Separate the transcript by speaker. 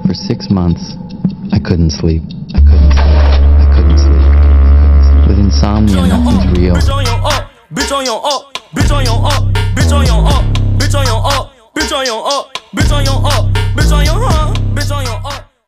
Speaker 1: For 6 months, I couldn't sleep. I couldn't sleep. I couldn't sleep. With insomnia, nothing's real.
Speaker 2: Bitch on your up, bitch on your up, bitch on your up, bitch on your up, bitch on your up, bitch on your up, bitch on your up.